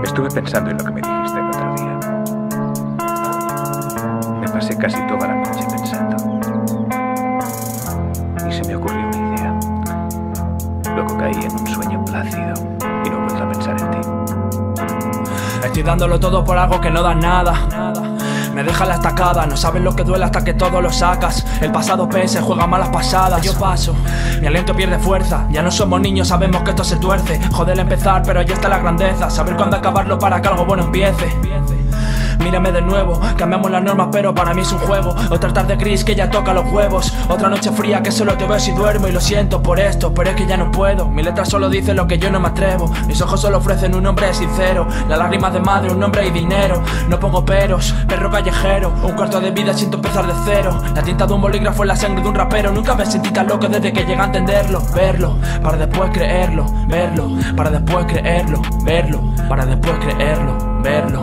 Estuve pensando en lo que me dijiste el otro día. Me pasé casi toda la noche pensando. Y se me ocurrió una idea. Luego caí en un sueño plácido y no he vuelto a pensar en ti. Estoy dándolo todo por algo que no da nada. Me deja la estacada, no sabes lo que duele hasta que todo lo sacas. El pasado pese, juega malas pasadas. Yo paso, mi aliento pierde fuerza. Ya no somos niños, sabemos que esto se tuerce. Joder empezar, pero ya está la grandeza. Saber cuándo acabarlo para que algo bueno empiece. Mírame de nuevo, cambiamos las normas pero para mí es un juego. Otra tarde gris que ya toca los huevos. Otra noche fría que solo te veo si duermo. Y lo siento por esto, pero es que ya no puedo. Mi letra solo dice lo que yo no me atrevo. Mis ojos solo ofrecen un hombre sincero. Las lágrimas de madre, un nombre y dinero. No pongo peros, perro callejero. Un cuarto de vida siento empezar de cero. La tinta de un bolígrafo en la sangre de un rapero. Nunca me sentí tan loco desde que llegué a entenderlo. Verlo, para después creerlo. Verlo, para después creerlo. Verlo, para después creerlo. Verlo.